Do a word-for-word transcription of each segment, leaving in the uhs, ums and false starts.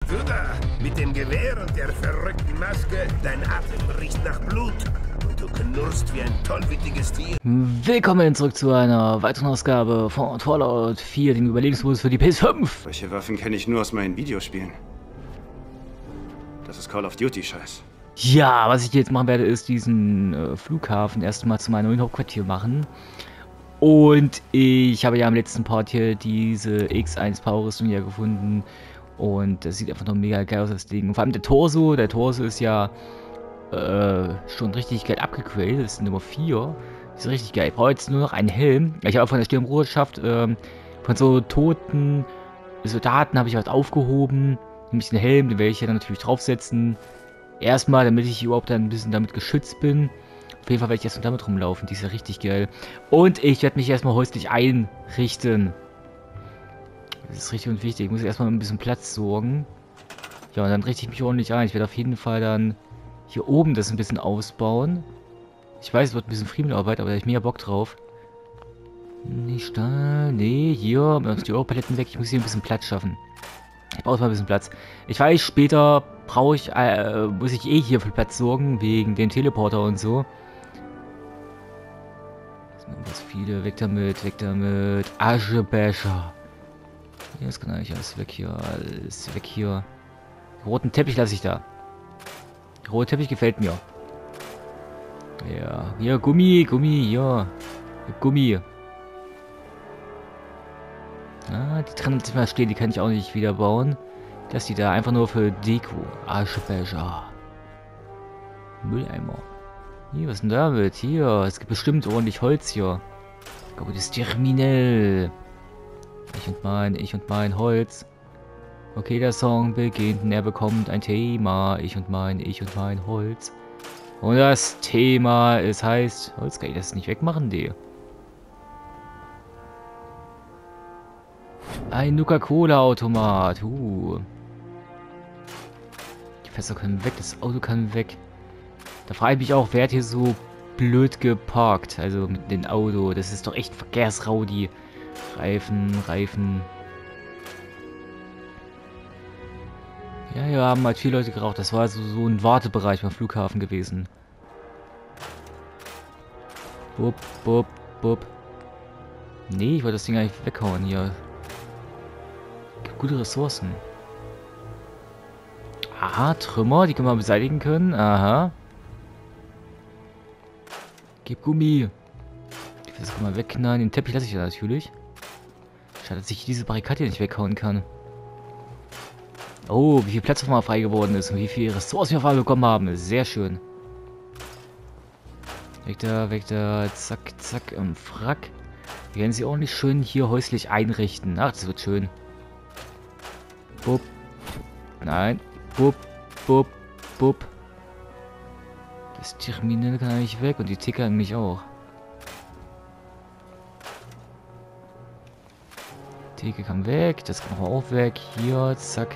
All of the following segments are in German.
Du da, mit dem Gewehr und der verrückten Maske, dein Atem riecht nach Blut und du knurrst wie ein tollwütiges Tier. Willkommen zurück zu einer weiteren Ausgabe von Fallout vier, dem Überlebensmodus für die P S fünf. Solche Waffen kenne ich nur aus meinen Videospielen. Das ist Call of Duty Scheiß. Ja, was ich jetzt machen werde, ist diesen äh, Flughafen erstmal zu meinem neuen Hauptquartier machen. Und ich habe ja im letzten Part hier diese X eins Power-Rüstung hier gefunden. Und das sieht einfach noch mega geil aus, das Ding. Und vor allem der Torso, der Torso ist ja äh, schon richtig geil abgegradet. Das ist Nummer vier. Das ist richtig geil. Ich brauche jetzt nur noch einen Helm. Ich habe von der Sturmbruderschaft ähm, von so toten Soldaten habe ich was aufgehoben. Nämlich den Helm, den werde ich ja dann natürlich draufsetzen. Erstmal, damit ich überhaupt dann ein bisschen damit geschützt bin. Auf jeden Fall werde ich erstmal damit rumlaufen. Die ist ja richtig geil. Und ich werde mich erstmal häuslich einrichten. Das ist richtig und wichtig. Ich muss erstmal ein bisschen Platz sorgen. Ja, und dann richte ich mich ordentlich ein. Ich werde auf jeden Fall dann hier oben das ein bisschen ausbauen. Ich weiß, es wird ein bisschen Friemelarbeit, aber da habe ich mega Bock drauf. Nicht da. Nee, hier. Die Europaletten weg. Ich muss hier ein bisschen Platz schaffen. Ich brauche mal ein bisschen Platz. Ich weiß, später brauche ich, äh, muss ich eh hier für Platz sorgen, wegen dem Teleporter und so. Was viele, weg damit, weg damit. Aschebecher. Ja, das kann eigentlich alles weg hier, alles weg hier. Den roten Teppich lasse ich da. Der rote Teppich gefällt mir. Ja, hier, Gummi, Gummi, ja. Gummi. Ah, die dreihundertsiebzig mal stehen, die kann ich auch nicht wieder bauen. Dass die da einfach nur für Deko. Aschebecher. Mülleimer. Hier, was ist denn damit? Hier, es gibt bestimmt ordentlich Holz hier. Gutes Terminal. Ich und mein, ich und mein Holz. Okay, der Song beginnt und er bekommt ein Thema. Ich und mein, ich und mein Holz. Und das Thema, es heißt... Holz, kann ich das nicht wegmachen, die? Ein Nuka-Cola-Automat. Uh. Die Fässer können weg, das Auto kann weg. Da frage ich mich auch, wer hat hier so blöd geparkt? Also mit dem Auto. Das ist doch echt Verkehrsraudi. Reifen, Reifen. Ja, ja, haben halt viele Leute geraucht. Das war also so ein Wartebereich beim Flughafen gewesen. Bup, bup, bup. Nee, ich wollte das Ding eigentlich weghauen hier. Gute Ressourcen. Aha, Trümmer, die können wir beseitigen können. Aha. Gib Gummi. Das kann man wegknallen. Den Teppich lasse ich ja natürlich. Schade, dass ich diese Barrikade hier nicht weghauen kann. Oh, wie viel Platz auf einmal frei geworden ist und wie viele Ressourcen wir auf einmal bekommen haben. Sehr schön. Weg da, weg da. Zack, zack, im Frack. Wir werden sie ordentlich schön hier häuslich einrichten. Ach, das wird schön. Bup. Nein. Bup, bup, bup. Das Terminal kann eigentlich weg und die Ticker eigentlich auch. Theke kann weg, das kann auch weg. Hier, zack.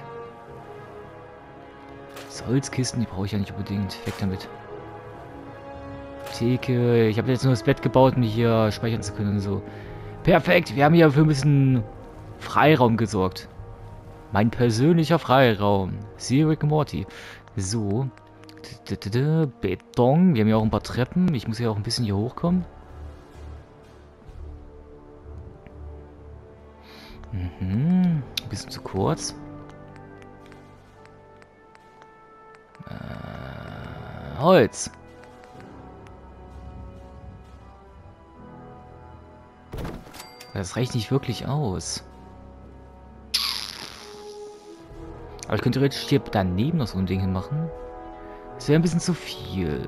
Das Holzkisten, die brauche ich ja nicht unbedingt. Weg damit. Theke, ich habe jetzt nur das Bett gebaut, um hier speichern zu können und so. Perfekt, wir haben hier für ein bisschen Freiraum gesorgt. Mein persönlicher Freiraum. Siehe Rick and Morty. So. Beton. Wir haben ja auch ein paar Treppen. Ich muss ja auch ein bisschen hier hochkommen. Mhm. Ein bisschen zu kurz. Äh, Holz. Das reicht nicht wirklich aus. Aber ich könnte theoretisch hier daneben noch so ein Ding hinmachen. Das wäre ein bisschen zu viel.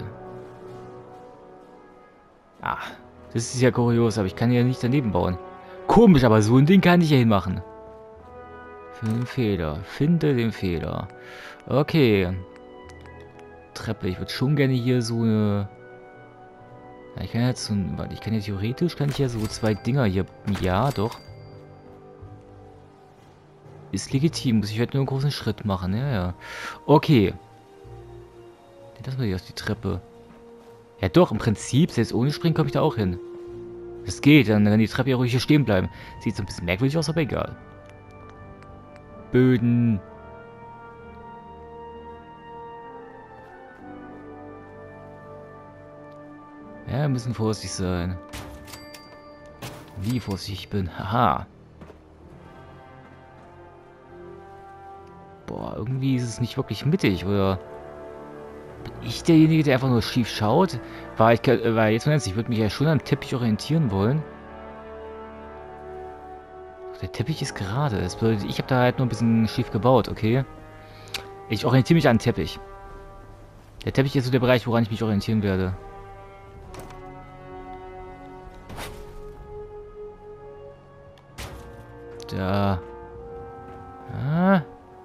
Ah, das ist ja kurios, aber ich kann ja nicht daneben bauen. Komisch, aber so ein Ding kann ich ja hinmachen. Für den Fehler. Finde den Fehler. Okay. Treppe. Ich würde schon gerne hier so eine... Ja, ich kann jetzt so ein... Warte, ich kann ja theoretisch, kann ich ja so zwei Dinger hier... Ja, doch. Ist legitim, muss ich halt nur einen großen Schritt machen, ja, ja. Okay. Das war jetzt die Treppe. Ja doch, im Prinzip, selbst ohne Springen komme ich da auch hin. Das geht, dann kann die Treppe ja ruhig hier stehen bleiben. Sieht so ein bisschen merkwürdig aus, aber egal. Böden. Ja, wir müssen vorsichtig sein. Wie vorsichtig ich bin. Haha. Boah, irgendwie ist es nicht wirklich mittig, oder? Bin ich derjenige, der einfach nur schief schaut? Weil ich, weil jetzt mal ich würde mich ja schon am Teppich orientieren wollen. Der Teppich ist gerade. Das bedeutet, ich habe da halt nur ein bisschen schief gebaut, okay? Ich orientiere mich an den Teppich. Der Teppich ist so der Bereich, woran ich mich orientieren werde. Da. Ah.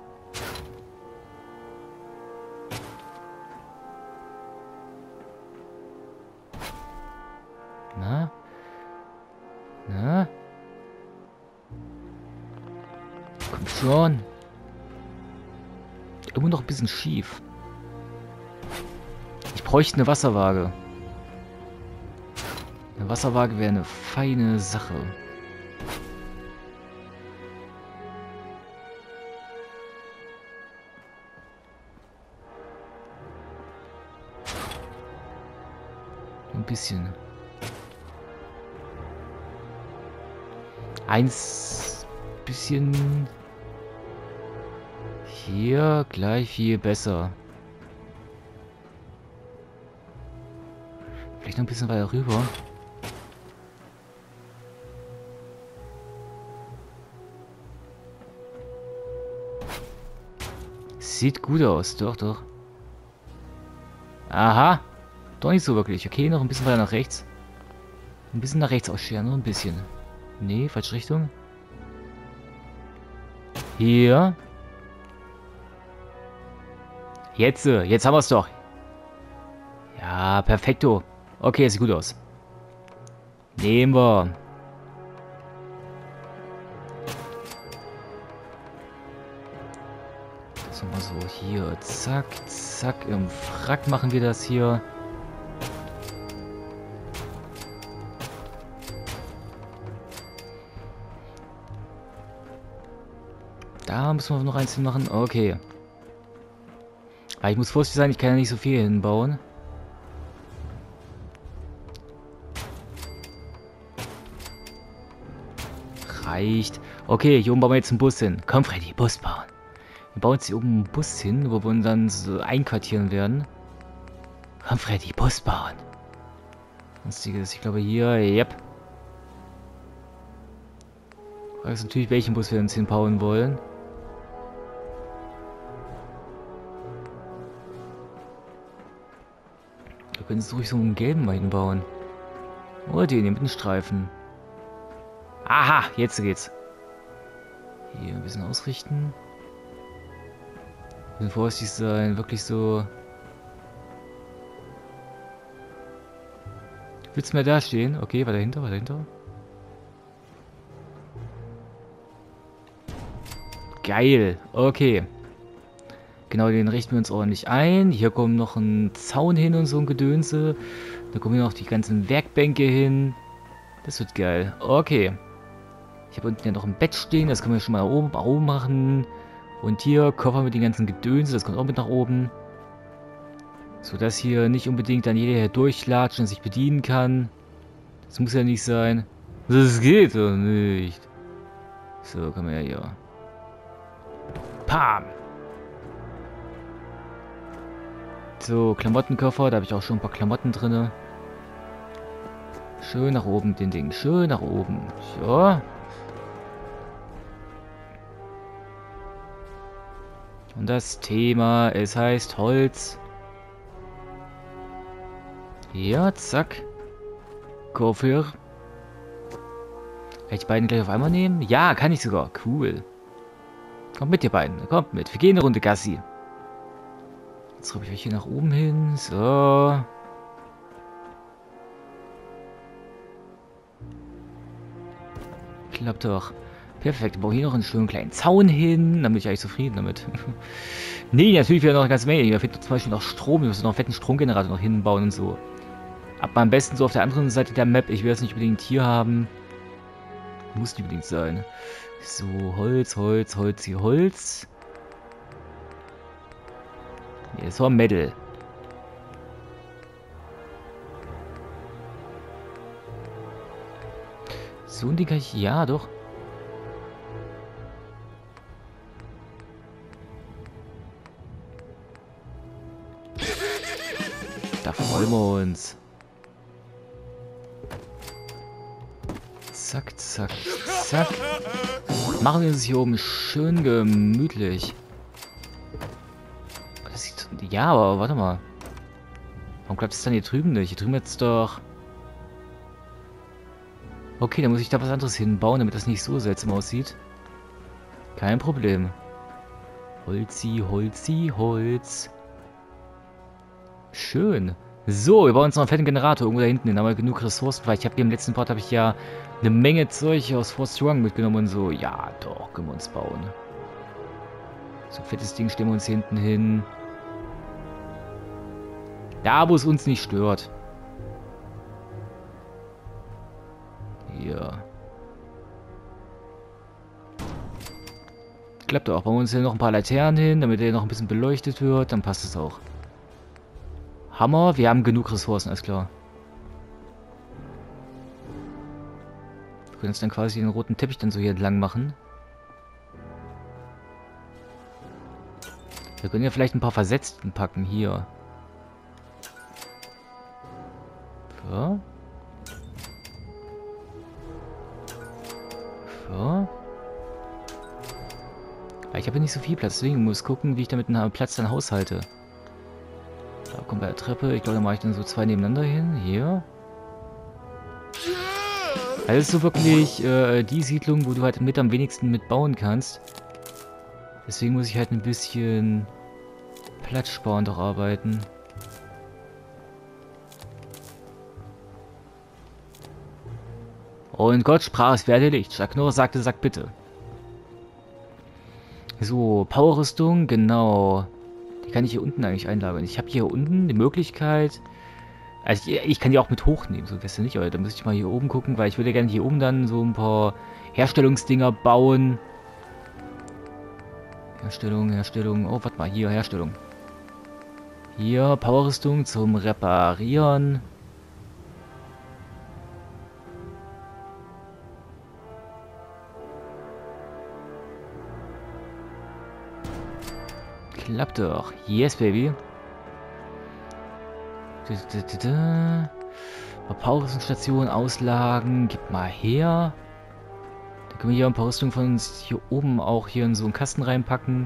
Na? Na? Komm schon. Immer noch ein bisschen schief. Ich bräuchte eine Wasserwaage. Eine Wasserwaage wäre eine feine Sache. Ein bisschen. Eins bisschen hier gleich viel besser. Vielleicht noch ein bisschen weiter rüber. Sieht gut aus, doch, doch. Aha. Doch nicht so wirklich. Okay, noch ein bisschen weiter nach rechts. Ein bisschen nach rechts ausscheren, nur ein bisschen. Nee, falsche Richtung. Hier. Jetzt, jetzt haben wir es doch. Ja, perfekto. Okay, sieht gut aus. Nehmen wir. Das machen wir so hier. Zack, zack. Im Frack machen wir das hier. Da müssen wir noch eins machen. Okay. Aber ich muss vorsichtig sein, ich kann ja nicht so viel hinbauen. Reicht. Okay, hier oben bauen wir jetzt einen Bus hin. Komm, Freddy, Bus bauen. Wir bauen jetzt hier oben einen Bus hin, wo wir uns dann so einquartieren werden. Komm, Freddy, Bus bauen. Sonstiges, ich glaube hier, yep. Frage ist natürlich, welchen Bus wir uns hinbauen wollen. Wir können jetzt ruhig so einen gelben mal hinbauen. Oder den hier mit den Streifen. Aha, jetzt geht's. Hier ein bisschen ausrichten. Ein bisschen vorsichtig sein, wirklich so. Willst du mehr da stehen? Okay, war dahinter, war dahinter. Geil, okay. Genau, den richten wir uns ordentlich ein. Hier kommt noch ein Zaun hin und so ein Gedönse. Da kommen hier noch die ganzen Werkbänke hin. Das wird geil. Okay. Ich habe unten ja noch ein Bett stehen. Das können wir schon mal oben, oben machen. Und hier Koffer mit den ganzen Gedönse. Das kommt auch mit nach oben. So dass hier nicht unbedingt dann jeder hier durchlatscht und sich bedienen kann. Das muss ja nicht sein. Das geht doch nicht. So, kann man ja hier. Pam! So, Klamottenkoffer, da habe ich auch schon ein paar Klamotten drin. Schön nach oben, den Ding. Schön nach oben. So. Und das Thema, es heißt Holz. Ja, zack. Koffer. Kann ich die beiden gleich auf einmal nehmen? Ja, kann ich sogar. Cool. Kommt mit, ihr beiden. Kommt mit. Wir gehen eine Runde Gassi. Jetzt schreibe ich euch hier nach oben hin. So. Klappt doch. Perfekt. Ich baue hier noch einen schönen kleinen Zaun hin. Dann bin ich eigentlich zufrieden damit. Nee, natürlich wieder noch eine ganze Menge. Hier fehlt zum Beispiel noch Strom. Wir müssen noch einen fetten Stromgenerator noch hinbauen und so. Aber am besten so auf der anderen Seite der Map. Ich will es nicht unbedingt hier haben. Muss nicht unbedingt sein. So, Holz, Holz, Holz, hier Holz. Nee, das war Metal. So ein Ding kann ich... Ja, doch. Da freuen wir uns. Zack, zack, zack. Machen wir uns hier oben schön gemütlich. Das sieht... Ja, aber warte mal. Warum klappt es dann hier drüben nicht? Hier drüben jetzt doch... Okay, dann muss ich da was anderes hinbauen, damit das nicht so seltsam aussieht. Kein Problem. Holzi, Holzi, Holz. Schön. So, wir bauen uns noch einen fetten Generator irgendwo da hinten hin. Haben wir genug Ressourcen, weil ich habe hier im letzten Part habe ich ja eine Menge Zeug aus Fort Strong mitgenommen und so. Ja, doch, können wir uns bauen. So ein fettes Ding stellen wir uns hier hinten hin. Da, wo es uns nicht stört. Hier. Klappt auch. Bauen wir uns hier noch ein paar Laternen hin, damit er noch ein bisschen beleuchtet wird. Dann passt es auch. Hammer. Wir haben genug Ressourcen, alles klar. Wir können uns dann quasi den roten Teppich dann so hier entlang machen. Wir können ja vielleicht ein paar Versetzten packen. Hier. So. So. Ich habe ja nicht so viel Platz, deswegen muss ich gucken, wie ich damit einen Platz dann haushalte. Da kommt bei der Treppe. Ich glaube, da mache ich dann so zwei nebeneinander hin. Hier. Das ist so wirklich äh, die Siedlung, wo du halt mit am wenigsten mitbauen kannst. Deswegen muss ich halt ein bisschen platzsparend auch arbeiten. Und Gott sprach, es werde Licht. Schaknor sagte, sag bitte. So, Powerrüstung, genau. Die kann ich hier unten eigentlich einlagern. Ich habe hier unten die Möglichkeit... Also ich, ich kann die auch mit hochnehmen, so weißt du nicht, aber da muss ich mal hier oben gucken, weil ich würde gerne hier oben dann so ein paar Herstellungsdinger bauen. Herstellung, Herstellung, oh, warte mal, hier, Herstellung. Hier, Powerrüstung zum Reparieren. Klappt doch. Yes, baby. Powerrüstungsstation, Auslagen, gib mal her. Da können wir hier ein paar Rüstungen von uns hier oben auch hier in so einen Kasten reinpacken.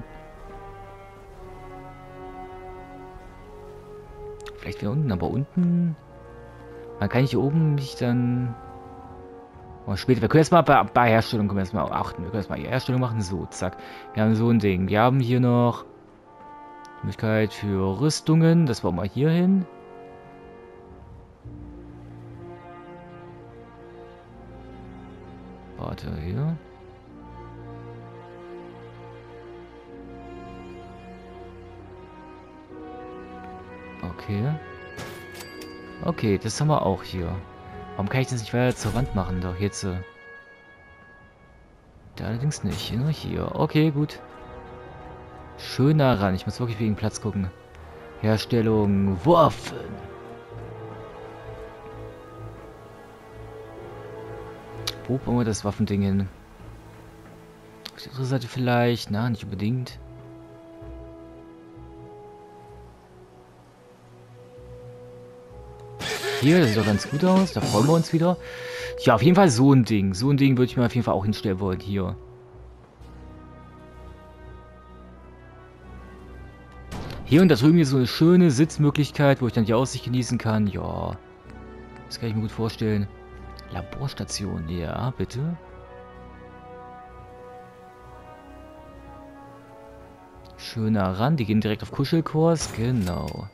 Vielleicht wieder unten, aber unten... Man kann hier oben nicht dann... Oh, später, wir können jetzt mal bei, bei Herstellung können wir jetzt mal achten. Wir können jetzt mal hier Herstellung machen. So, zack. Wir haben so ein Ding. Wir haben hier noch... Möglichkeit für Rüstungen. Das bauen wir hier hin. Warte, hier. Okay. Okay, das haben wir auch hier. Warum kann ich das nicht weiter zur Wand machen? Doch, jetzt. Äh, da allerdings nicht. Nur hier. Okay, gut. Schön nah ran. Ich muss wirklich wegen Platz gucken. Herstellung Waffen. Wo bauen wir das Waffending hin? Auf die andere Seite vielleicht? Na, nicht unbedingt. Hier, das sieht doch ganz gut aus. Da freuen wir uns wieder. Ja, auf jeden Fall so ein Ding. So ein Ding würde ich mir auf jeden Fall auch hinstellen wollen. Hier. Hier und da drüben hier so eine schöne Sitzmöglichkeit, wo ich dann die Aussicht genießen kann. Ja, das kann ich mir gut vorstellen. Laborstation, ja, bitte. Schöner Rand, die gehen direkt auf Kuschelkurs, genau.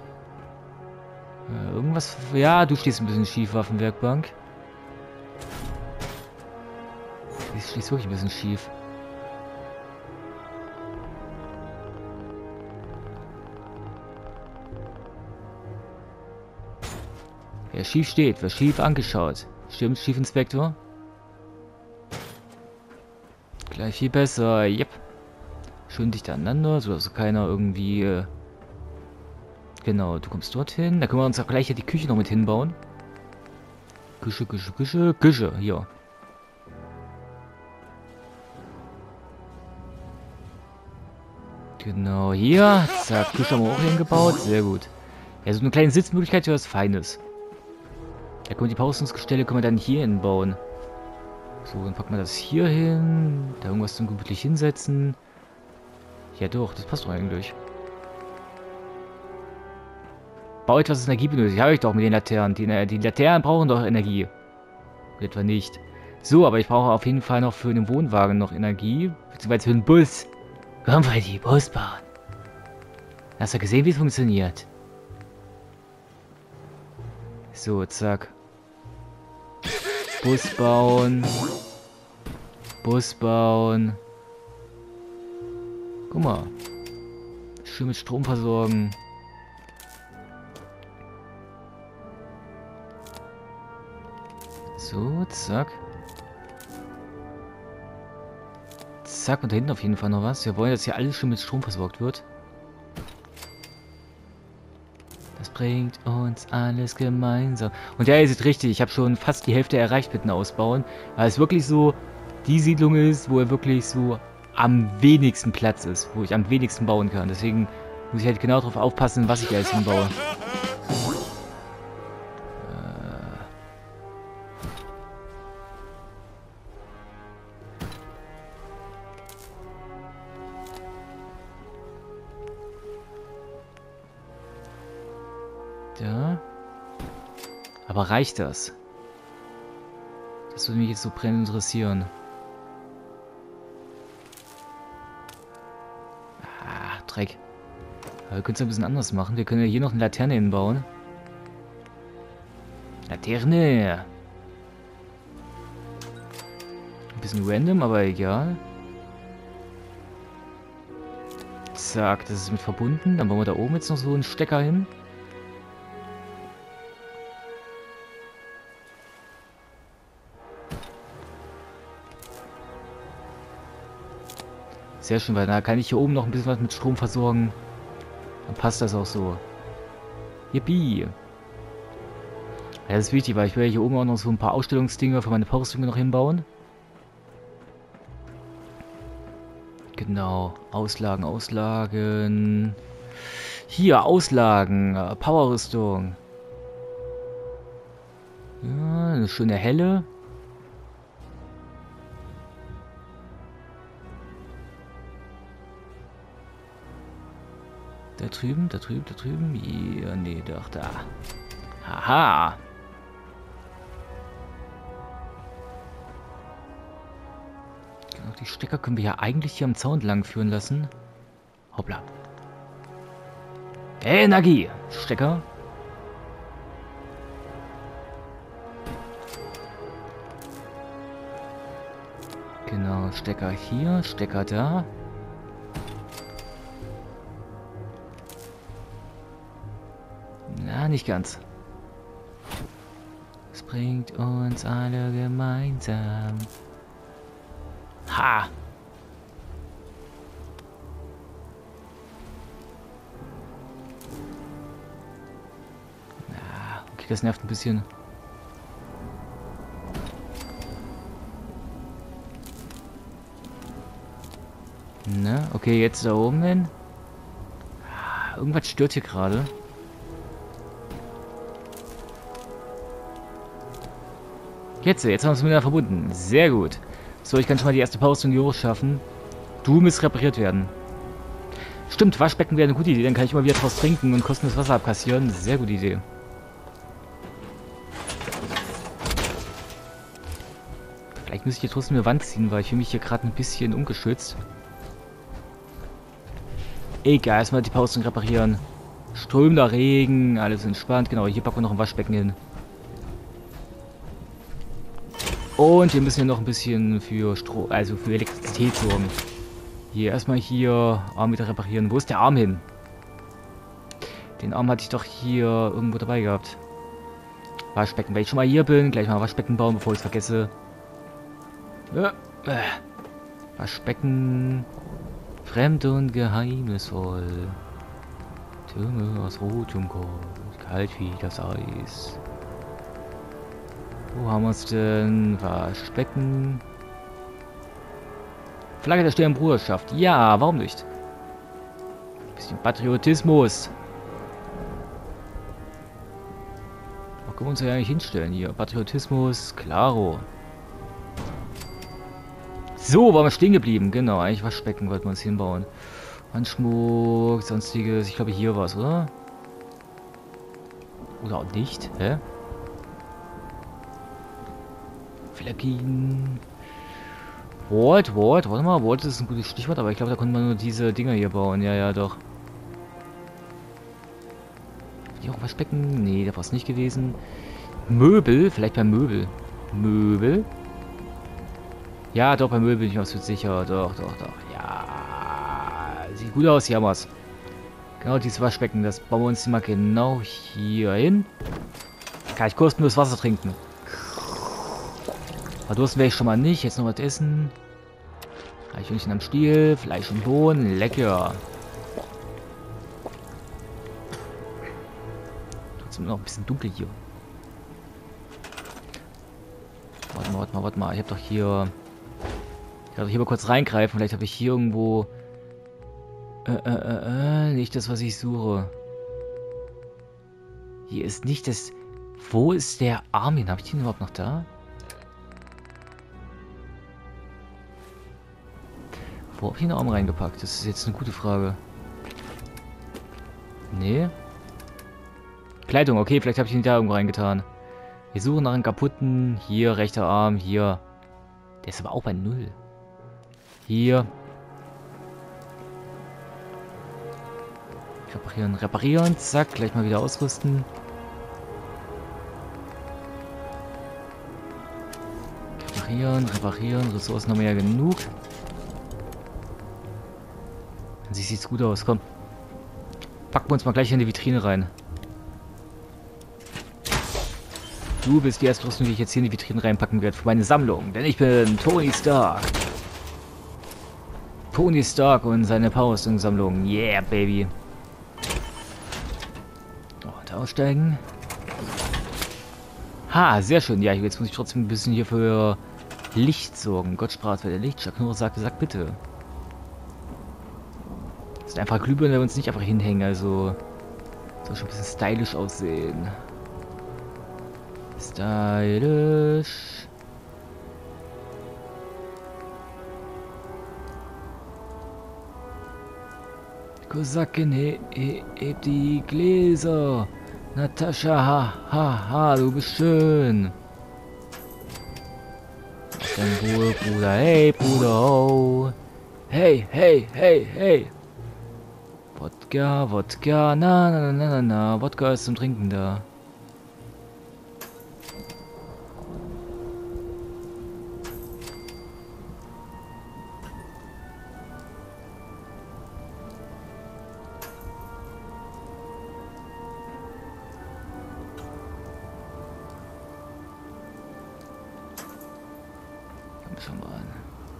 Äh, irgendwas, ja, du stehst ein bisschen schief, Waffenwerkbank. Die stehst wirklich ein bisschen schief. Wer schief steht, wer schief angeschaut. Stimmt, Schiefinspektor? Gleich viel besser, yep. Schön dicht aneinander, sodass keiner irgendwie... Äh genau, du kommst dorthin. Da können wir uns auch gleich hier die Küche noch mit hinbauen. Küche, Küche, Küche, Küche, hier. Genau, hier. Zack, Tisch haben wir auch hingebaut. Sehr gut. Ja, so eine kleine Sitzmöglichkeit für was Feines. Da können wir die Pausungsgestelle können wir dann hier hinbauen. So, dann packen wir das hier hin. Da irgendwas zum gemütlich hinsetzen. Ja doch, das passt doch eigentlich. Bau etwas Energie benötigt. Habe ich doch mit den Laternen. Die, die Laternen brauchen doch Energie. Etwa nicht. So, aber ich brauche auf jeden Fall noch für den Wohnwagen noch Energie. Beziehungsweise für den Bus. Komm, wir die Bus bauen. Hast du gesehen, wie es funktioniert? So, zack. Bus bauen. Bus bauen. Guck mal. Schön mit Strom versorgen. So, zack. Zack, und da hinten auf jeden Fall noch was. Wir wollen, dass hier alles schon mit Strom versorgt wird. Das bringt uns alles gemeinsam. Und ja, ihr seht richtig, ich habe schon fast die Hälfte erreicht mit dem Ausbauen. Weil es wirklich so die Siedlung ist, wo er wirklich so am wenigsten Platz ist. Wo ich am wenigsten bauen kann. Deswegen muss ich halt genau darauf aufpassen, was ich alles hinbaue. Da. Aber reicht das? Das würde mich jetzt so brennend interessieren. Ah, Dreck. Aber wir können es ein bisschen anders machen. Wir können ja hier noch eine Laterne hinbauen. Laterne! Ein bisschen random, aber egal. Zack, das ist mit verbunden. Dann bauen wir da oben jetzt noch so einen Stecker hin. Sehr schön, weil da kann ich hier oben noch ein bisschen was mit Strom versorgen. Dann passt das auch so. Yippie! Ja, das ist wichtig, weil ich will ja hier oben auch noch so ein paar Ausstellungsdinger für meine Powerstreamer noch hinbauen. Genau. Auslagen, Auslagen. Hier, Auslagen. Powerrüstung. Ja, eine schöne helle. Da drüben, da drüben, da drüben. Ja, nee, doch, da. Haha. Genau, die Stecker können wir ja eigentlich hier am Zaun lang führen lassen. Hoppla. Energie. Stecker. Genau, Stecker hier, Stecker da. Na, nicht ganz. Es bringt uns alle gemeinsam. Ha! Na, okay, das nervt ein bisschen. Na, okay, jetzt da oben hin. Irgendwas stört hier gerade. Jetzt, jetzt haben wir es miteinander verbunden. Sehr gut. So, ich kann schon mal die erste Pause in die Hoch schaffen. Du musst repariert werden. Stimmt, Waschbecken wäre eine gute Idee. Dann kann ich mal wieder draus trinken und kostenloses Wasser abkassieren. Sehr gute Idee. Vielleicht müsste ich hier trotzdem eine Wand ziehen, weil ich fühle mich hier gerade ein bisschen ungeschützt. Egal, erstmal die Pause reparieren. Strömender Regen, alles entspannt. Genau, hier packen wir noch ein Waschbecken hin. Und wir müssen ja noch ein bisschen für Strom, also für Elektrizität sorgen. Hier, erstmal hier Arm wieder reparieren. Wo ist der Arm hin? Den Arm hatte ich doch hier irgendwo dabei gehabt. Waschbecken, wenn ich schon mal hier bin, gleich mal Waschbecken bauen, bevor ich es vergesse. Ja. Waschbecken. Fremd und geheimnisvoll. Türme aus Rot und Gold. Kalt wie das Eis. Wo haben wir es denn? Waschbecken. Flagge der Stirnbruderschaft. Ja, warum nicht? Bisschen Patriotismus. Wo können wir uns ja eigentlich hinstellen hier? Patriotismus, klaro. So, waren wir stehen geblieben. Genau, eigentlich Waschbecken wollten wir uns hinbauen. Handschmuck, sonstiges. Ich glaube, hier war es, oder? Oder auch nicht. Hä? Flecken. Vault, Vault. Warte mal, Vault ist ein gutes Stichwort, aber ich glaube, da konnte man nur diese Dinger hier bauen. Ja, ja, doch. Die auch Waschbecken? Nee, da war es nicht gewesen. Möbel? Vielleicht bei Möbel. Möbel? Ja, doch, bei Möbel bin ich mir absolut sicher. Doch, doch, doch. Ja. Sieht gut aus, hier haben wir's. Genau, dieses Waschbecken, das bauen wir uns mal genau hier hin. Kann ich kostenlos Wasser trinken. Verdursten werde ich schon mal nicht. Jetzt noch was essen. Eichhörnchen am Stiel, Fleisch und Bohnen. Lecker. Trotzdem noch ein bisschen dunkel hier. Warte mal, warte mal, warte mal. Ich habe doch hier... Ich kann doch hier mal kurz reingreifen. Vielleicht habe ich hier irgendwo... Äh, äh, äh, äh, nicht das, was ich suche. Hier ist nicht das... Wo ist der Armin? Habe ich den überhaupt noch da? Wo habe ich den Arm reingepackt? Das ist jetzt eine gute Frage. Nee. Kleidung, okay, vielleicht habe ich ihn da irgendwo reingetan. Wir suchen nach einem kaputten. Hier, rechter Arm, hier. Der ist aber auch bei null. Hier. Reparieren, reparieren, zack, gleich mal wieder ausrüsten. Reparieren, reparieren, Ressourcen haben wir ja genug. An sich sieht's gut aus, komm. Packen wir uns mal gleich in die Vitrine rein. Du bist die erste Rüstung, die ich jetzt hier in die Vitrine reinpacken werde für meine Sammlung, denn ich bin Tony Stark. Tony Stark und seine Power-Rüstungssammlung. Yeah, baby. Und aussteigen. Ha, sehr schön. Ja, jetzt muss ich trotzdem ein bisschen hier für Licht sorgen. Gott sprach für der Licht. Shaknur sagte, sag bitte. Das sind einfach Glühbirnen, wenn wir uns nicht einfach hinhängen. Also soll schon ein bisschen stylisch aussehen. Stylisch. Kosaken, he, he, heb die Gläser. Natascha, ha, ha, ha, du bist schön. Dein Wohl, Bruder, hey, Bruder, oh. Hey, hey, hey, hey. Wodka, Wodka, na, na, na, na, na, Wodka ist zum Trinken da. Schon mal an.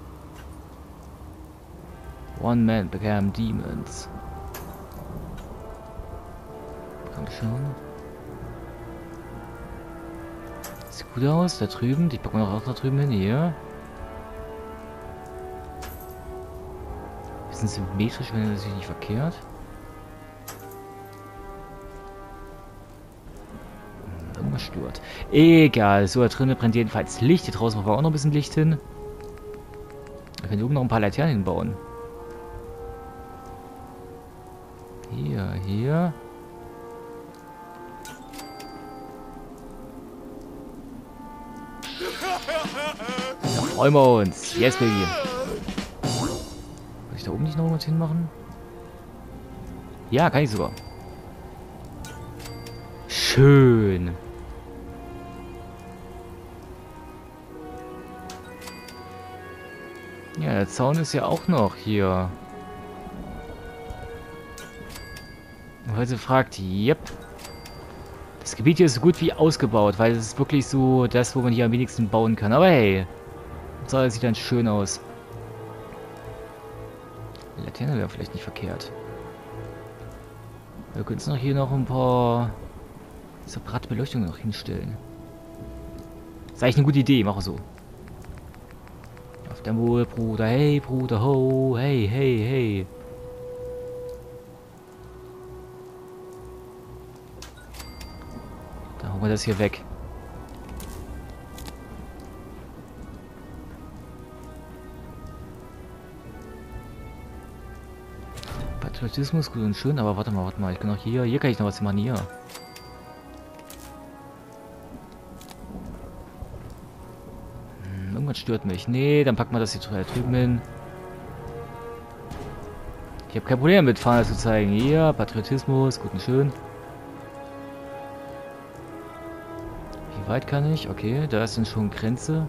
One man became demons. Komm schon. Sieht gut aus, da drüben. Die packen wir auch da drüben hin. Hier. Bisschen symmetrisch, wenn er sich nicht verkehrt. Irgendwas stört. Egal, so da drinnen brennt jedenfalls Licht. Hier draußen machen wir auch noch ein bisschen Licht hin. Wir können oben noch ein paar Laternen hinbauen. Hier, hier. Da freuen wir uns. Yes, baby. Muss ich da oben nicht noch was hinmachen? Ja, kann ich sogar. Schön. Ja, der Zaun ist ja auch noch hier. Und weil sie fragt, yep. Das Gebiet hier ist so gut wie ausgebaut, weil es ist wirklich so das, wo man hier am wenigsten bauen kann. Aber hey, das sieht dann schön aus. Die Laterne wäre vielleicht nicht verkehrt. Wir können uns noch hier noch ein paar separate Beleuchtungen noch hinstellen. Das ist eigentlich eine gute Idee, mach so. Auf dein Wohl, Bruder, hey, Bruder, ho, hey, hey, hey. packen wir das hier weg. Patriotismus, gut und schön, aber warte mal, warte mal. Ich kann auch hier, hier kann ich noch was machen, hier. Hm, irgendwas stört mich. Nee, dann packen wir das hier drüben hin. Ich habe kein Problem mit Fahne zu zeigen. Hier, Patriotismus, gut und schön. Wie weit kann ich? Okay, da ist dann schon Grenze.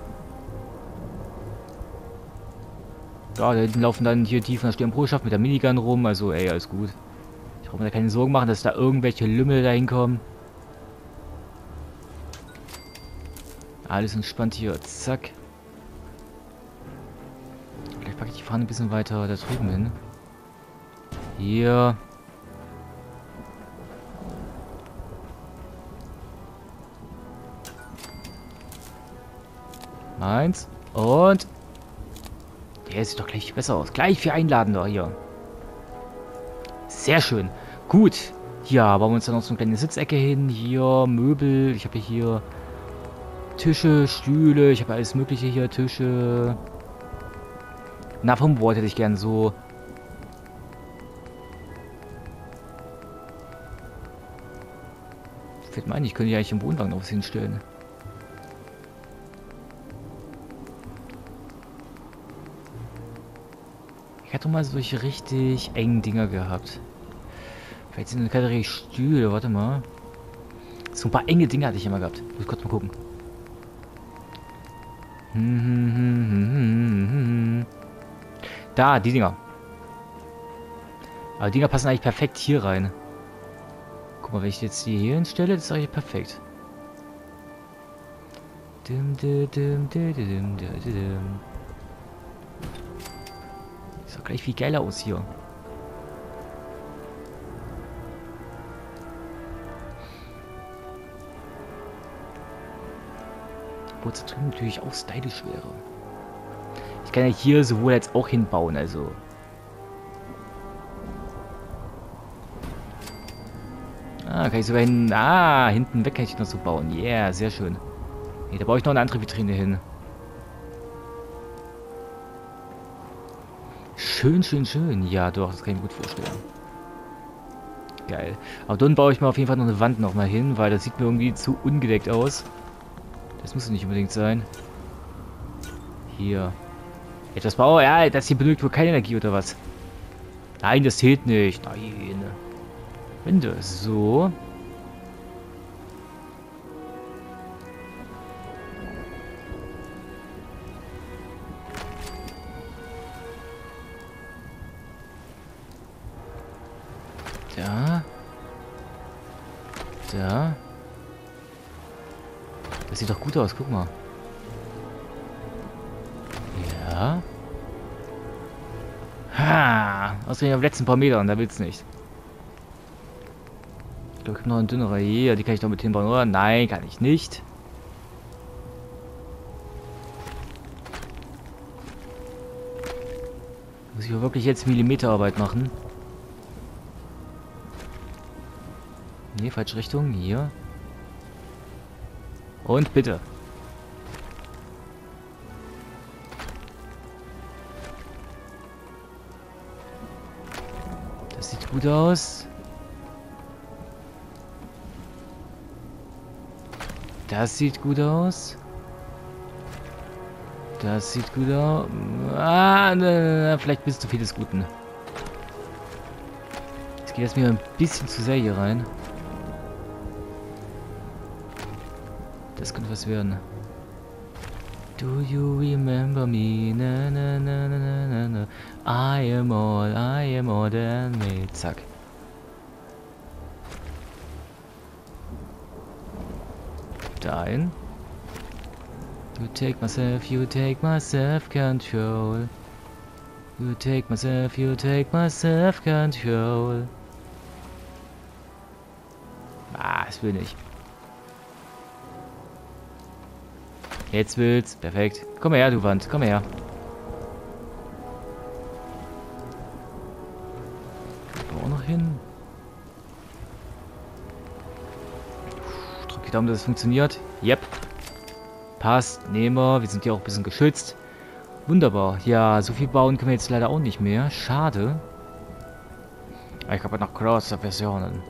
Ja, da hinten laufen dann hier tief in der Stirnbruderschaft mit der Minigun rum. Also, ey, alles gut. Ich brauche mir da keine Sorgen machen, dass da irgendwelche Lümmel da hinkommen. Alles entspannt hier. Zack. Vielleicht packe ich die Fahne ein bisschen weiter da drüben hin. Hier. Eins. Und. Der sieht doch gleich besser aus. Gleich viel einladender hier. Sehr schön. Gut. Ja, bauen wir uns dann noch so eine kleine Sitzecke hin. Hier Möbel. Ich habe hier Tische, Stühle. Ich habe alles mögliche hier. Tische. Na, vom Board hätte ich gern so. Fällt mir ein, ich könnte ja eigentlich im Wohnwagen noch was hinstellen. Ich hatte mal solche richtig engen Dinger gehabt. Vielleicht sind keine richtig Stühle, warte mal. So ein paar enge Dinger hatte ich immer gehabt. Muss kurz mal gucken. Da, die Dinger. Aber die Dinger passen eigentlich perfekt hier rein. Guck mal, wenn ich jetzt die hier hinstelle, das ist eigentlich perfekt. Sieht doch gleich viel geiler aus hier. Obwohl es da drüben natürlich auch stylisch wäre. Ich kann ja hier sowohl als auch hinbauen, also. Ah, kann ich sogar hin. Ah, hinten weg kann ich noch so bauen. Yeah, sehr schön. Nee, da baue ich noch eine andere Vitrine hin. Schön, schön, schön. Ja, doch, das kann ich mir gut vorstellen. Geil. Aber dann baue ich mir auf jeden Fall noch eine Wand nochmal hin, weil das sieht mir irgendwie zu ungedeckt aus. Das muss nicht unbedingt sein. Hier. Etwas bauen. Ja, das hier benötigt wohl keine Energie oder was? Nein, das zählt nicht. Nein. Wände. So. Da. Da. Das sieht doch gut aus, guck mal. Ja. Ha! Außerdem auf den letzten paar Metern, da will's nicht. Ich glaube, ich habe noch eine dünnere hier, die kann ich doch mit hinbauen, oder? Nein, kann ich nicht. Muss ich aber wirklich jetzt Millimeterarbeit machen. Nee, falsche Richtung, hier. Und bitte. Das sieht gut aus. Das sieht gut aus. Das sieht gut aus. Ah, ne, vielleicht bist du viel des Guten. Jetzt geht das mir ein bisschen zu sehr hier rein. Das könnte was werden. Do you remember me? Na, na, na, na, na, na. I am all, I am more than me. Zack. Dahin. You take myself, you take myself control. You take myself, you take myself control. Ah, das will nicht. Jetzt will's. Perfekt. Komm her, du Wand. Komm her. Auch noch hin. Drück Geht darum, dass es funktioniert. Yep. Passt. Nehmen wir. Wir sind ja auch ein bisschen geschützt. Wunderbar. Ja, so viel bauen können wir jetzt leider auch nicht mehr. Schade. Aber ich habe noch große Versionen.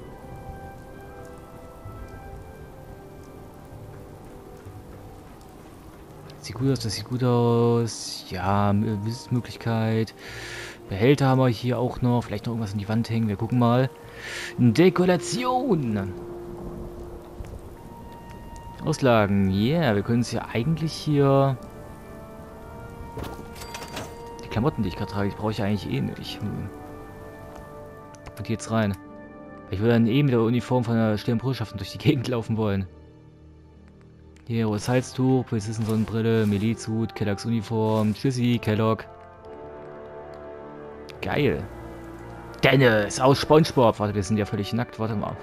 Sieht gut aus, das sieht gut aus. Ja, Wissensmöglichkeit. Behälter haben wir hier auch noch. Vielleicht noch irgendwas an die Wand hängen. Wir gucken mal. Dekoration. Auslagen. Yeah, wir können es ja eigentlich hier... Die Klamotten, die ich gerade trage, die brauche ich eigentlich eh nicht. Hm. Und jetzt rein. Ich würde dann eh mit der Uniform von der Stirnbrüderschaften durch die Gegend laufen wollen. Hier, rotes Halstuch, Polizisten-Sonnenbrille, Milizhut, Kelloggs Uniform. Tschüssi, Kellogg. Geil. Dennis aus SpongeBob. Warte, wir sind ja völlig nackt. Warte mal.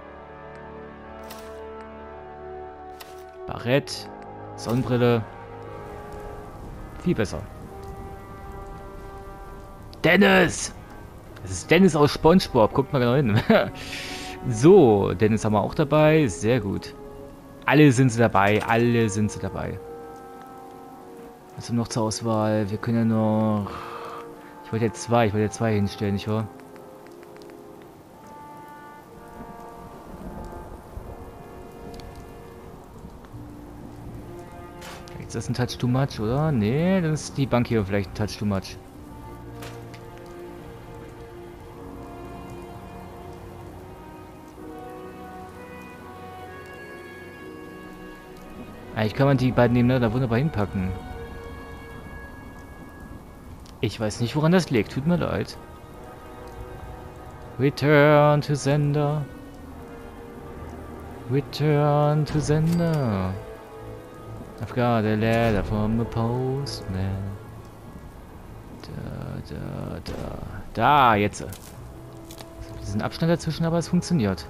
Barett. Sonnenbrille. Viel besser. Dennis! Das ist Dennis aus SpongeBob. Guckt mal genau hin. So, Dennis haben wir auch dabei. Sehr gut. Alle sind sie dabei. Alle sind sie dabei. Was haben wir noch zur Auswahl? Wir können ja noch... Ich wollte jetzt zwei. Ich wollte jetzt zwei hinstellen, nicht wahr? Ist das ein Touch too much, oder? Nee, das ist die Bank hier vielleicht ein Touch too much. Eigentlich kann man die beiden nebeneinander wunderbar hinpacken. Ich weiß nicht, woran das liegt. Tut mir leid. Return to Sender. Return to Sender. I've got a letter from the postman. Da, da, da. Da, jetzt. Diesen Abstand dazwischen, aber es funktioniert.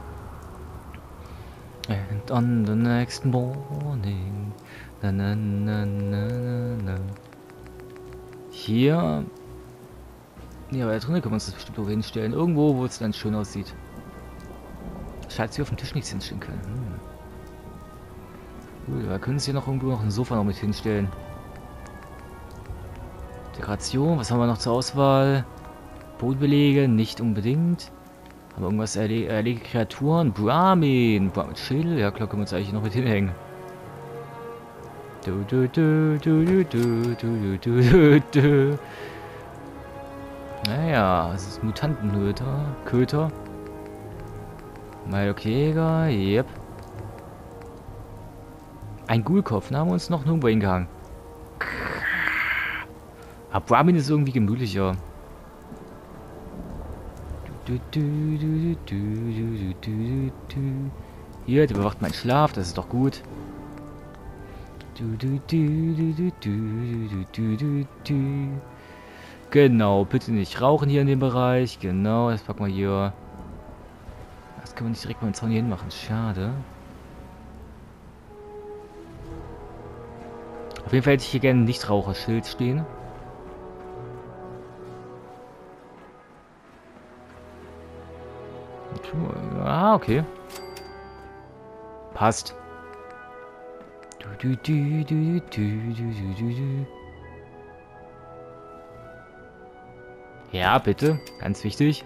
And on the next morning. Na, na, na, na, na. Hier. Ja, aber da drinnen können wir uns das bestimmt auch hinstellen. Irgendwo, wo es dann schön aussieht. Schade, dass wir auf dem Tisch nichts hinstellen können. Hm. Gut, wir können uns hier noch irgendwo noch ein Sofa noch mit hinstellen. Dekoration, was haben wir noch zur Auswahl? Bodenbelege, nicht unbedingt. Haben wir irgendwas erle erlegte Kreaturen? Brahmin! Brahmin Schädel? Ja klar, können wir uns eigentlich noch mit hinhängen. Du, du, du, du, du, du, du, du, du, du. Naja, es ist Mutantenhöter. Köter. Mailokäger, yep. Ein Ghoulkopf, da haben wir uns noch nirgendwo hingehangen. Aber Brahmin ist irgendwie gemütlicher. Du, du, du, du, du, du, du. Hier, der bewacht meinen Schlaf, das ist doch gut. Du, du, du, du, du, du, du, du, du. Genau, bitte nicht rauchen hier in dem Bereich. Genau, das packen wir hier. Das können wir nicht direkt mal den Zaun hier hin machen. Schade. Auf jeden Fall hätte ich hier gerne ein Nichtraucherschild stehen. Ah, okay. Passt. Du, du, du, du, du, du, du, du. Ja, bitte. Ganz wichtig.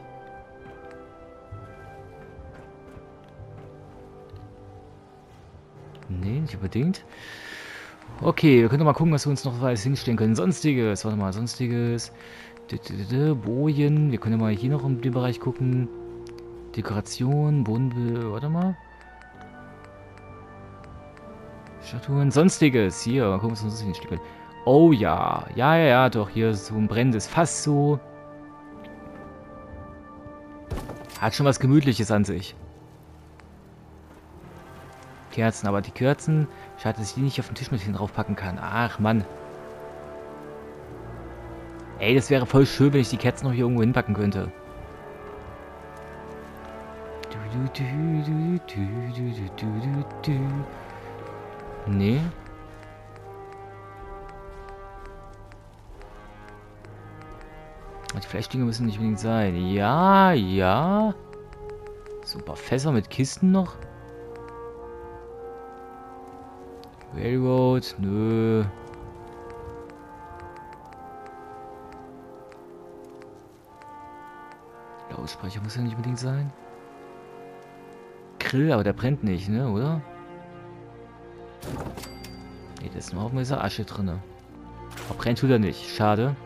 Nee, nicht unbedingt. Okay, wir können doch mal gucken, was wir uns noch alles hinstellen können. Sonstiges. Warte mal, Sonstiges. Bojen. Wir können ja mal hier noch in dem Bereich gucken. Dekoration, Boden... Warte mal. Statuen, Sonstiges. Hier, mal gucken, was wir uns hinstellen können. Oh ja. Ja, ja, ja, doch. Hier so ein brennendes Fass so. Hat schon was Gemütliches an sich. Kerzen, aber die Kerzen... Schade, dass ich die nicht auf den Tisch mit hin draufpacken kann. Ach, Mann. Ey, das wäre voll schön, wenn ich die Kerzen noch hier irgendwo hinpacken könnte. Du, du, du, du, du, du, du, du. Nee. Die Fleischdinger müssen nicht unbedingt sein. Ja, ja. Super Fässer mit Kisten noch. Railroad, nö. Lautsprecher muss ja nicht unbedingt sein. Grill, aber der brennt nicht, ne, oder? Ne, da ist nur Haufen dieser Asche drin. Aber brennt tut er nicht, schade.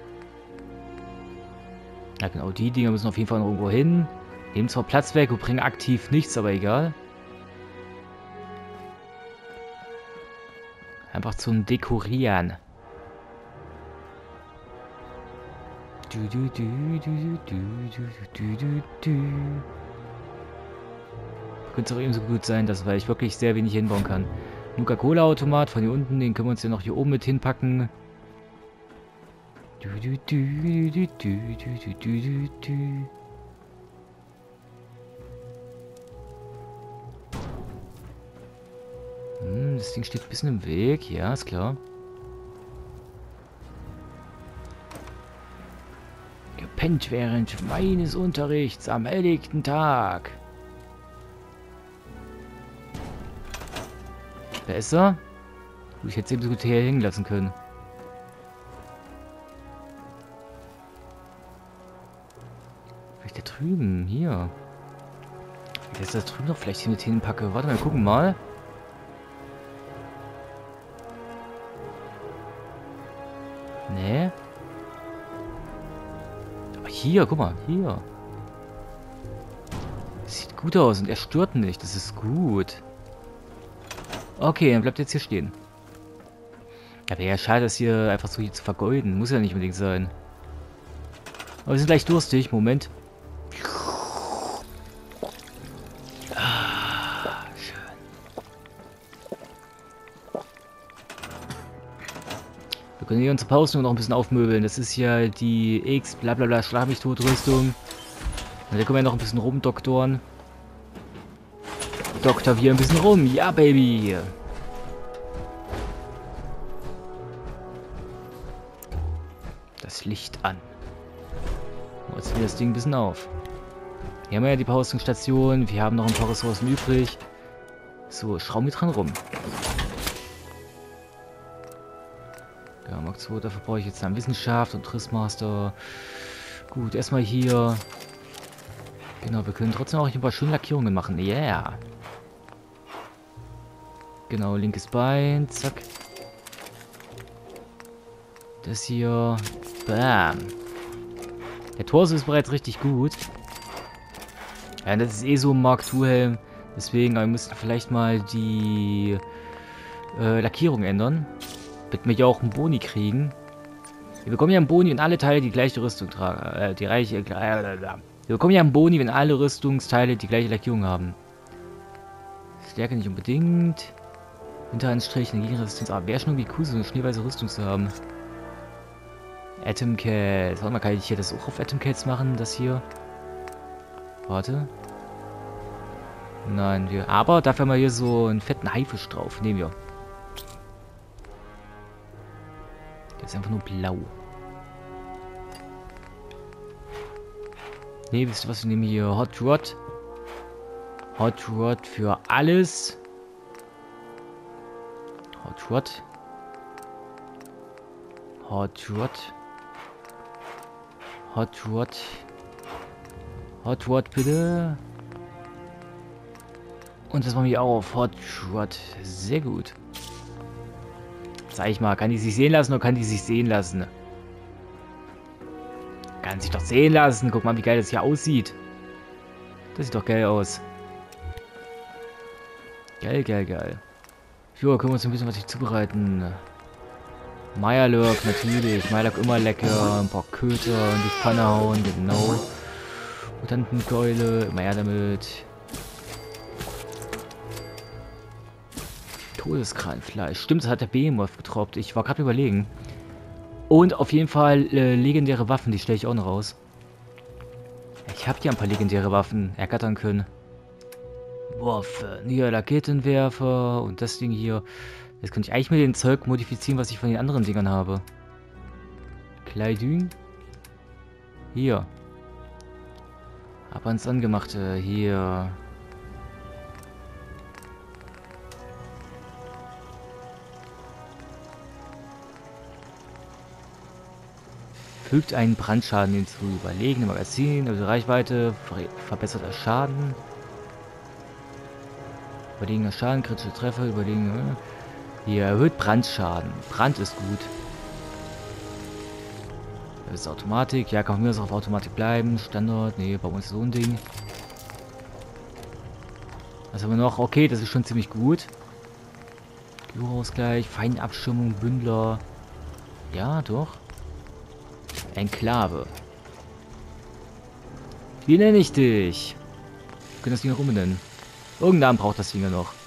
Ja genau, die Dinger müssen auf jeden Fall noch irgendwo hin. Nehmen zwar Platz weg und bringen aktiv nichts, aber egal. Einfach zum Dekorieren. Du, du, du, du, du, du, du, du. Könnte es auch ebenso gut sein, dass weil ich wirklich sehr wenig hinbauen kann. Nuka-Cola-Automat von hier unten, den können wir uns ja noch hier oben mit hinpacken. Du, du, du, du, du, du, du, du, du. Hm, das Ding steht ein bisschen im Weg, ja, ist klar. Gepennt während meines Unterrichts am helllichten Tag. Wer ist er? Ich hätte sie so gut hier hängen lassen können. Vielleicht da drüben, hier. Wenn ich das da drüben noch vielleicht hier mit hinpacke. Warte mal, gucken mal. Nee. Aber hier, guck mal, hier. Das sieht gut aus und er stört nicht. Das ist gut. Okay, dann bleibt jetzt hier stehen. Aber ja, schade, das hier einfach so hier zu vergeuden. Muss ja nicht unbedingt sein. Aber wir sind gleich durstig. Moment. Ah, schön. Wir können hier unsere Pause nur noch ein bisschen aufmöbeln. Das ist ja die X blablabla Schlag mich tot Rüstung. Und da können wir noch ein bisschen rumdoktoren. Doktor wir ein bisschen rum. Ja, Baby. Das Licht an. Jetzt wir das Ding ein bisschen auf. Hier haben wir ja die Powerrüstungsstation. Wir haben noch ein paar Ressourcen übrig. So, schrauben wir dran rum. Ja, Mark zwei, dafür brauche ich jetzt dann Wissenschaft und Trissmaster. Gut, erstmal hier. Genau, wir können trotzdem auch ein paar schöne Lackierungen machen. Yeah. Genau, linkes Bein, zack. Das hier, bam. Der Torso ist bereits richtig gut. Ja, das ist eh so ein Mark zwei Helm. Deswegen, wir müssen vielleicht mal die äh, Lackierung ändern. Damit wir ja auch einen Boni kriegen. Wir bekommen ja einen Boni, wenn alle Teile die gleiche Rüstung tragen. Äh, die reiche, äh, wir bekommen ja einen Boni, wenn alle Rüstungsteile die gleiche Lackierung haben. Stärke nicht unbedingt. Hinteranstrich, Energieresistenz. Aber wäre schon irgendwie cool, so eine schneeweiße Rüstung zu haben. Atom Cats. Warte mal, kann ich hier das auch auf Atom Cats machen? Das hier. Warte. Nein, wir. Aber dafür haben wir hier so einen fetten Haifisch drauf. Nehmen wir. Der ist einfach nur blau. Ne, wisst ihr was? Wir nehmen hier Hot Rod. Hot Rod für alles. Hot Rod. Hot Rod. Hot Rod. Hot Rod bitte. Und das machen wir auf. Hot Rod. Sehr gut. Sag ich mal, kann die sich sehen lassen oder kann die sich sehen lassen? Kann sich doch sehen lassen. Guck mal, wie geil das hier aussieht. Das sieht doch geil aus. Geil, geil, geil. Jo, können wir uns ein bisschen was hier zubereiten. Meierlurk, natürlich. Meierlurk immer lecker. Ein paar Köter in die Pfanne hauen, genau. Mutantenkeule, immer her damit. Todeskranfleisch. Stimmt, das hat der Behemoth getroppt. Ich war gerade überlegen. Und auf jeden Fall äh, legendäre Waffen, die stelle ich auch noch raus. Ich habe ja ein paar legendäre Waffen ergattern können. Waffen. Hier, Raketenwerfer und das Ding hier. Jetzt könnte ich eigentlich mit dem Zeug modifizieren, was ich von den anderen Dingern habe. Kleidung. Hier. Ab ans Angemachte. Hier. Fügt einen Brandschaden hinzu. Überlegene Magazin, also Reichweite, ver verbesserter Schaden. Überlegener Schaden, kritische Treffer, überlegen. Hier erhöht Brandschaden. Brand ist gut. Das ist Automatik. Ja, kann mir das auf Automatik bleiben. Standard. Nee, bauen wir uns so ein Ding. Was haben wir noch? Okay, das ist schon ziemlich gut. Gyroausgleich, Feinabschirmung, Bündler. Ja, doch. Enklave. Wie nenne ich dich? Wir können das Ding noch umbenennen. Irgendeinen Namen braucht das Ding ja noch.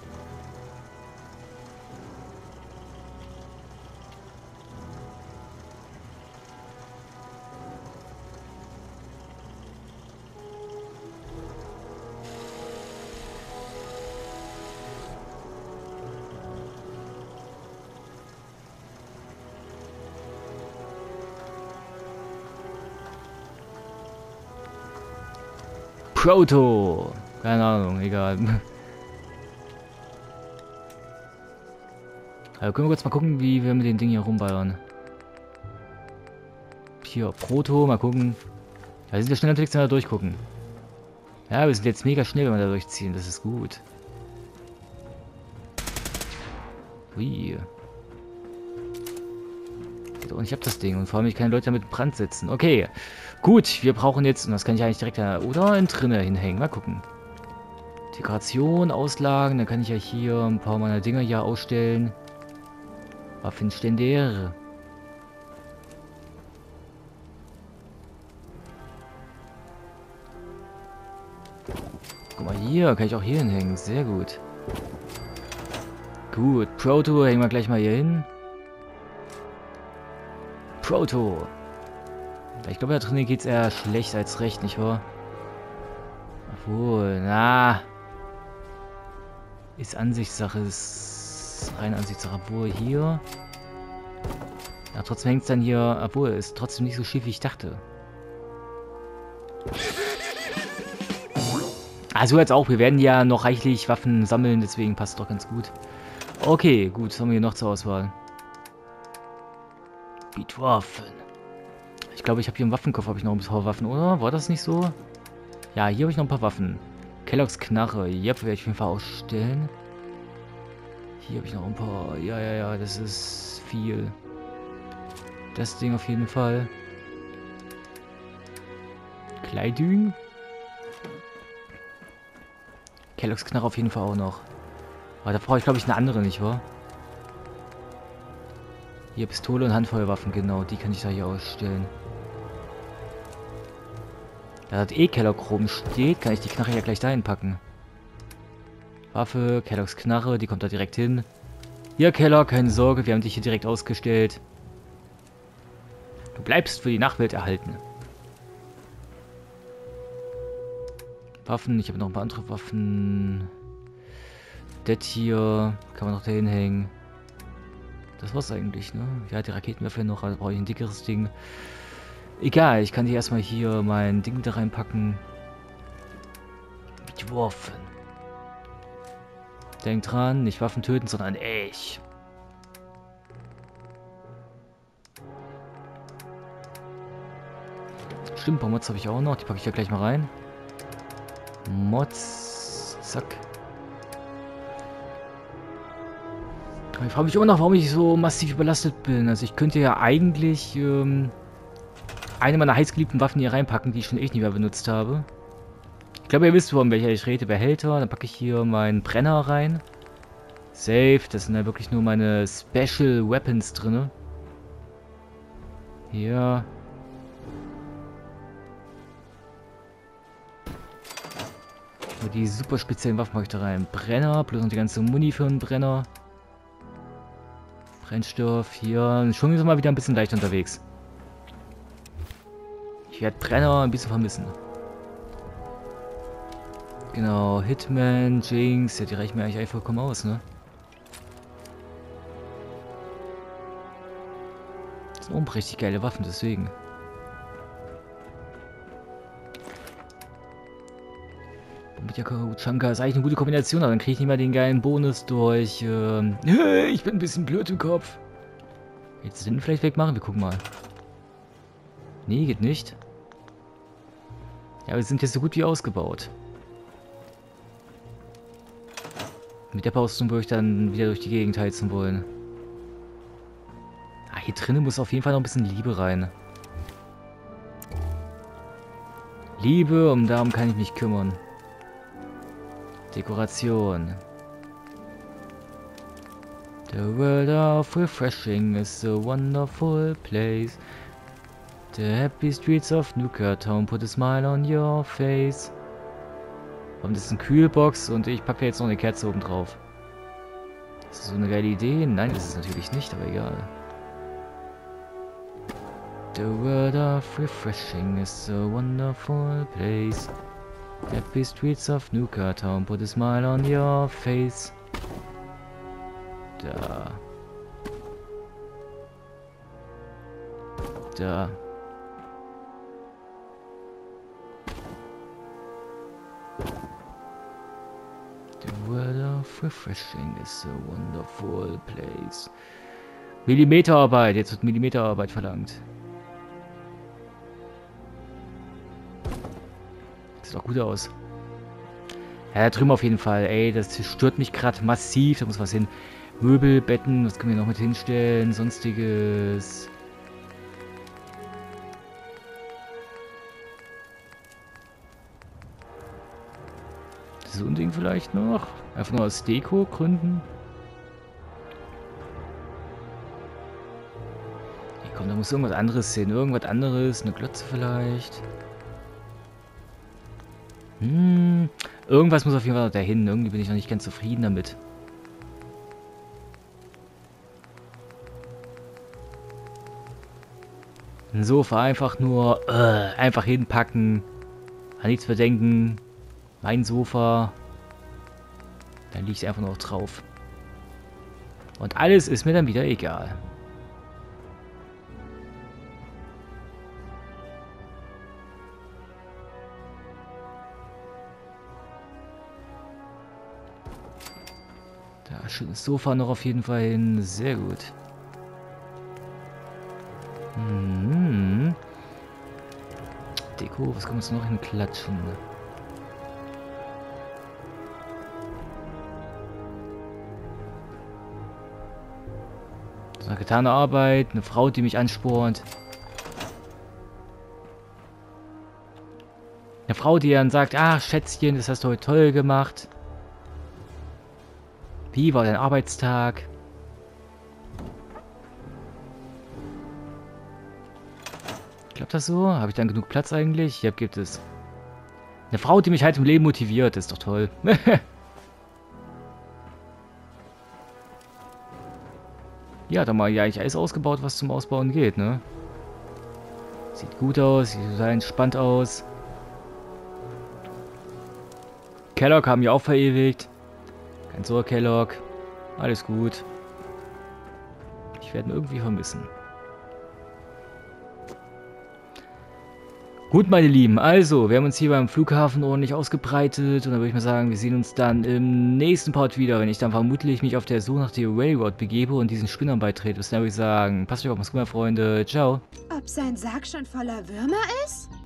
Proto! Keine Ahnung, egal. Also können wir kurz mal gucken, wie wir mit den Dingen hier rumballern. Hier, Proto, mal gucken. Da sind wir schnell unterwegs, wenn wir durchgucken. Ja, wir sind jetzt mega schnell, wenn wir da durchziehen. Das ist gut. Ui. Und ich hab das Ding. Und vor allem, ich kann Leute damit in Brand setzen. Okay. Gut, wir brauchen jetzt, und das kann ich eigentlich direkt da, oder in drinne hinhängen. Mal gucken. Dekoration, Auslagen. Dann kann ich ja hier ein paar meiner Dinger hier ausstellen. Waffenständer. Guck mal hier, kann ich auch hier hinhängen. Sehr gut. Gut, Proto hängen wir gleich mal hier hin. Proto. Ich glaube, da drinnen geht es eher schlecht als recht, nicht wahr? Obwohl, na. Ist Ansichtssache, ist rein Ansichtssache. Obwohl hier. Ja, trotzdem hängt es dann hier. Obwohl, ist trotzdem nicht so schief, wie ich dachte. Also jetzt auch, wir werden ja noch reichlich Waffen sammeln, deswegen passt doch ganz gut. Okay, gut, was haben wir hier noch zur Auswahl? Beatwaffen. Ich glaube, ich habe hier im Waffenkoffer habe ich noch ein paar Waffen, oder? War das nicht so? Ja, hier habe ich noch ein paar Waffen. Kelloggs Knarre. Yep, werde ich auf jeden Fall ausstellen. Hier habe ich noch ein paar. Ja, ja, ja, das ist viel. Das Ding auf jeden Fall. Kleidung. Kelloggs Knarre auf jeden Fall auch noch. Aber da brauche ich, glaube ich, eine andere, nicht wahr? Hier Pistole und Handfeuerwaffen, genau. Die kann ich da hier ausstellen. Da das eh Kellogg rum steht, kann ich die Knarre ja gleich dahin packen. Waffe, Kelloggs Knarre, die kommt da direkt hin. Hier, Kellogg, keine Sorge, wir haben dich hier direkt ausgestellt. Du bleibst für die Nachwelt erhalten. Waffen, ich habe noch ein paar andere Waffen. Das hier kann man noch dahin hängen. Das war's eigentlich, ne? Ja, die Raketenwerfer noch, also brauche ich ein dickeres Ding. Egal, ich kann hier erstmal hier mein Ding da reinpacken. Mit Waffen. Denk dran, nicht Waffen töten, sondern ich. Stimmt, ein paar Mods habe ich auch noch, die packe ich ja gleich mal rein. Mods, zack. Ich frage mich immer noch, warum ich so massiv überlastet bin. Also ich könnte ja eigentlich ähm, eine meiner heißgeliebten Waffen hier reinpacken, die ich schon echt nicht mehr benutzt habe. Ich glaube, ihr wisst, von welcher ich rede. Behälter. Dann packe ich hier meinen Brenner rein. Safe. Das sind ja wirklich nur meine Special Weapons drin. Hier. Nur die super speziellen Waffen mache ich da rein. Brenner, plus noch die ganze Muni für einen Brenner. Brennstoff, hier. Schon ist mal wieder ein bisschen leicht unterwegs. Ich werde Brenner ein bisschen vermissen. Genau, Hitman, Jinx, ja, die reichen mir eigentlich einfach vollkommen aus, ne? Das sind auch richtig geile Waffen, deswegen. Bombidjacke, Uchanka ist eigentlich eine gute Kombination, aber dann kriege ich nicht mehr den geilen Bonus durch. Ähm, ich bin ein bisschen blöd im Kopf. Jetzt den vielleicht wegmachen, wir gucken mal. Nee, geht nicht. Ja, wir sind jetzt so gut wie ausgebaut. Mit der Baustung würde ich dann wieder durch die Gegend heizen wollen. Ah, hier drinnen muss auf jeden Fall noch ein bisschen Liebe rein. Liebe, um darum kann ich mich kümmern. Dekoration. The world of refreshing is a wonderful place. The happy streets of Nuka Town put a smile on your face. Und das ist eine Kühlbox und ich packe jetzt noch eine Kerze oben drauf. Ist das so eine geile Idee? Nein, das ist es natürlich nicht, aber egal. The world of refreshing is a wonderful place. Happy streets of Nuka Town put a smile on your face. Da. Da. The world of refreshing is a wonderful place. Millimeterarbeit, jetzt wird Millimeterarbeit verlangt. Sieht doch gut aus. Ja, da drüben auf jeden Fall, ey, das stört mich gerade massiv, da muss was hin. Möbel, Betten, was können wir noch mit hinstellen, sonstiges. So ein Ding vielleicht noch? Einfach nur aus Deko-Gründen? Hey, komm, da muss irgendwas anderes hin. Irgendwas anderes, eine Glotze vielleicht. Hm, irgendwas muss auf jeden Fall noch dahin. Irgendwie bin ich noch nicht ganz zufrieden damit. Ein Sofa einfach nur äh, einfach hinpacken. An nichts bedenken. Mein Sofa. Dann liegt einfach noch drauf. Und alles ist mir dann wieder egal. Da schönes Sofa noch auf jeden Fall hin. Sehr gut. Hm. Deko, was kann man jetzt noch hinklatschen? So, getane Arbeit, eine Frau, die mich anspornt. Eine Frau, die dann sagt, ach Schätzchen, das hast du heute toll gemacht. Wie war dein Arbeitstag? Klappt das so? Habe ich dann genug Platz eigentlich? Ja, gibt es. Eine Frau, die mich halt im Leben motiviert, ist doch toll. Ja, da mal ja eigentlich alles ausgebaut, was zum Ausbauen geht, ne? Sieht gut aus, sieht total entspannt aus. Kellogg haben wir auch verewigt. Kein Sorge, Kellogg. Alles gut. Ich werde ihn irgendwie vermissen. Gut, meine Lieben, also, wir haben uns hier beim Flughafen ordentlich ausgebreitet und dann würde ich mal sagen, wir sehen uns dann im nächsten Part wieder, wenn ich dann vermutlich mich auf der Suche nach der Railroad begebe und diesen Spinnern beitrete. Bis dann würde ich sagen, passt euch auf, macht's gut, meine Freunde, ciao. Ob sein Sarg schon voller Würmer ist?